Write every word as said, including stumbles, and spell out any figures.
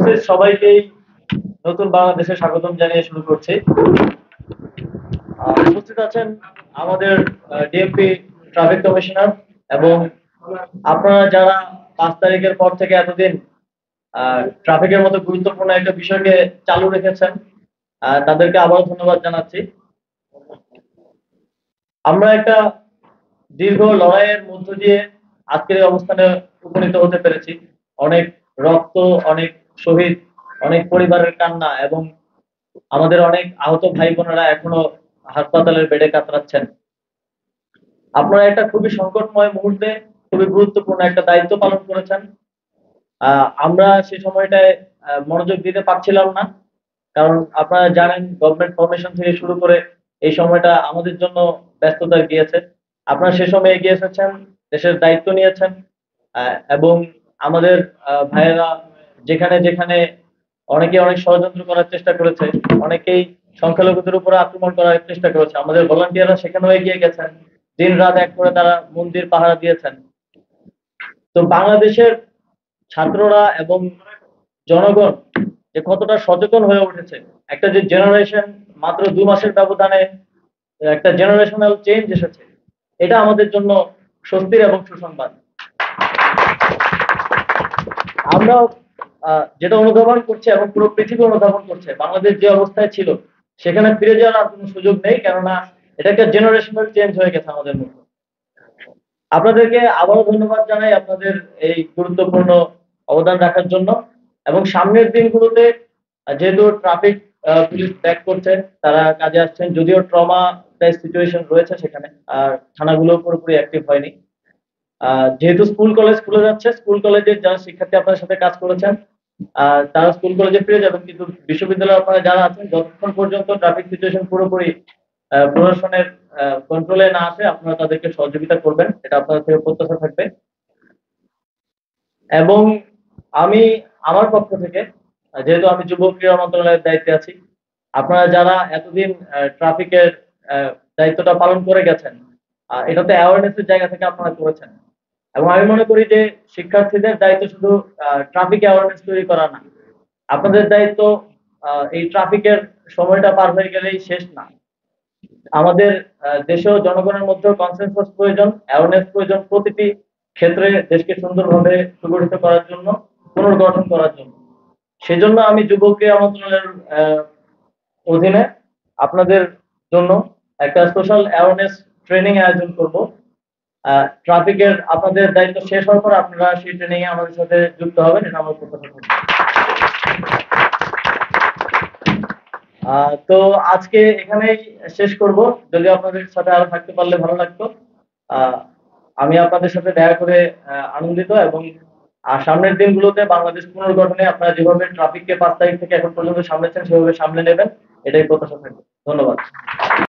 উপস্থিত সবাইকেই নতুন বাংলাদেশে স্বাগতম জানিয়ে শুরু করছি। উপস্থিত আছেন আমাদের ডিএমপি ট্রাফিক কমিশনার এবং আপনারা যারা পাঁচ তারিখের পর থেকে এতদিন ট্রাফিকের মতো গুরুত্বপূর্ণ একটা বিষয়কে চালু রেখেছেন, তাদেরকে আবারও ধন্যবাদ জানাচ্ছি। আমরা একটা দীর্ঘ লড়াইয়ের মধ্য দিয়ে আজকের এই অবস্থানে উপনীত হতে পেরেছি। অনেক রক্ত, অনেক শহীদ, অনেক পরিবারের কান্না এবং আমাদের অনেক আহত ভাই বোনেরা এখনো হাসপাতালের বেডে কাতরাচ্ছেন। আপনারা একটা খুবই সংকটময় মুহূর্তে খুবই গুরুত্বপূর্ণ একটা দায়িত্ব পালন করেছেন। আমরা সেই সময়টায় মনোযোগ দিতে পারছিলাম না, কারণ আপনারা জানেন গভর্নমেন্ট ফরমেশন থেকে শুরু করে এই সময়টা আমাদের জন্য ব্যস্ততা গিয়েছে। আপনারা সে সময় এগিয়ে এসেছেন, দেশের দায়িত্ব নিয়েছেন এবং আমাদের ভাইয়েরা যেখানে যেখানে অনেকে অনেক ষড়যন্ত্র করার চেষ্টা করেছে, অনেকেই সংখ্যালঘুদের উপরে আক্রমণ করার চেষ্টা করেছে, আমাদের ভলান্টিয়াররা সেখানেও এগিয়ে গেছেন, দিন রাত এক করে তারা মন্দির পাহারা দিয়েছেন। তো বাংলাদেশের ছাত্ররা এবং জনগণ যে কতটা সচেতন হয়ে উঠেছে, একটা যে জেনারেশন মাত্র দু মাসের ব্যবধানে একটা জেনারেশনাল চেঞ্জ এসেছে, এটা আমাদের জন্য স্বস্তির এবং সুসংবাদ। আমরা যেটা অনুধাবন করছি এবং পুরো পৃথিবী অনুধাবন করছে, বাংলাদেশ যে অবস্থায় ছিল সেখানে ফিরে যাওয়ার আর কোনো সুযোগ নেই, কেননা এটা একটা জেনারেশনাল চেঞ্জ হয়ে গেছে আমাদের মধ্যে। আপনাদেরকে আবারও ধন্যবাদ জানাই আপনাদের এই গুরুত্বপূর্ণ অবদান রাখার জন্য। এবং সামনের দিনগুলোতে যেহেতু ট্রাফিক পুলিশ ব্যাক করছে, তারা কাজে আসছেন, যদিও ট্রমা সিচুয়েশন রয়েছে সেখানে, আর থানাগুলো পুরোপুরি অ্যাক্টিভ হয়নি। যেহেতু স্কুল কলেজ খুলে যাচ্ছে, স্কুল কলেজের যারা শিক্ষার্থী আপনার সাথে কাজ করেছেন তারা স্কুল কলেজে ফিরে যাবেন, কিন্তু বিশ্ববিদ্যালয়ে আপনারা যারা আছেন, যতক্ষণ পর্যন্ত ট্রাফিক সিচুয়েশন পুরোপুরি প্রশাসনের কন্ট্রোলে না আসে আপনারা তাদেরকে সহযোগিতা করবেন, এটা আপনাদের থেকে প্রত্যাশা থাকবে। এবং আমি আমার পক্ষ থেকে, যেহেতু আমি যুব ক্রীড়া মন্ত্রণালয়ের দায়িত্বে আছি, আপনারা যারা এতদিন ট্রাফিকের দায়িত্বটা পালন করে গেছেন, এটাতে অ্যাওয়ারনেসের জায়গা থেকে আপনারা করেছেন। এবং আমি মনে করি যে শিক্ষার্থীদের দায়িত্ব শুধু ট্রাফিক অ্যাওয়ারনেস তৈরি করা না, আপনাদের দায়িত্ব এই ট্রাফিকের সময়টা পার হয়ে গেলেই শেষ না, আমাদের দেশেও জনগণের মধ্যে কনসেনসাস প্রয়োজন, অ্যাওয়ারনেস প্রয়োজন, প্রতিটি ক্ষেত্রে দেশকে সুন্দরভাবে সুগঠিত করার জন্য, পুনর্গঠন করার জন্য। সেজন্য আমি যুব ক্রীড়া মন্ত্রণালয়ের অধীনে আপনাদের জন্য একটা সোশ্যাল অ্যাওয়ারনেস ট্রেনিং আয়োজন করব। ট্রাফিকের আপনাদের দায়িত্ব শেষ হওয়ার পর আপনারা সেই ট্রেনিং এ আমাদের সাথে যুক্ত হবেন, এটা আমার প্রত্যাশা করব। তো আজকে এখানেই শেষ করব, যদি আপনাদের সাথে আরো থাকতে পারলে ভালো লাগতো। আমি আপনাদের সাথে দেখা করে আনন্দিত এবং সামনের দিনগুলোতে বাংলাদেশ পুনর্গঠনে আপনারা যেভাবে ট্রাফিককে পাঁচ তারিখ থেকে এখন পর্যন্ত সামলেছেন সেভাবে সামলে নেবেন, এটাই প্রত্যাশা থাকবে। ধন্যবাদ।